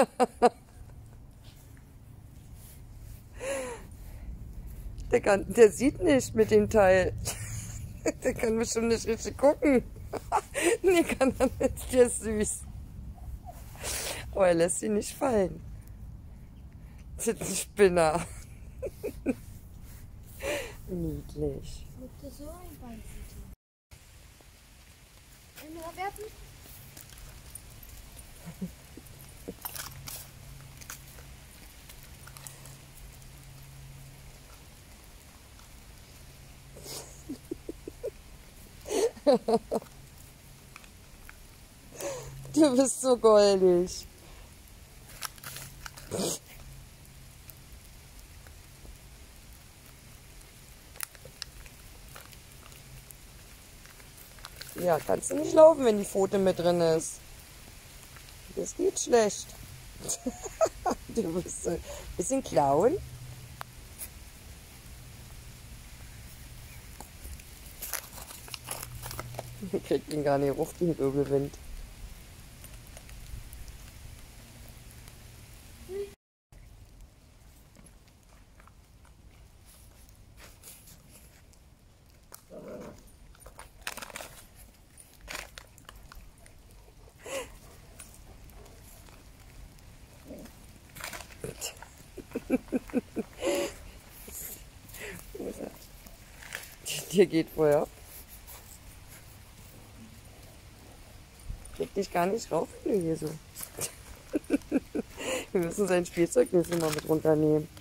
Der sieht nicht mit dem Teil. Der kann bestimmt nicht richtig gucken. Nee, kann er nicht. Der ist süß. Aber er lässt sie nicht fallen. Das ist ein Spinner. Niedlich. So ein Bein. Immer werfen. Du bist so goldig. Ja, kannst du nicht laufen, wenn die Pfote mit drin ist. Das geht schlecht. Du bist so ein bisschen klauen. Ich krieg ihn gar nicht hoch, den Wirbelwind. Dir geht vorher. Krieg dich gar nicht rauf, wenn du hier so. Wir müssen sein Spielzeug jetzt mal mit runternehmen.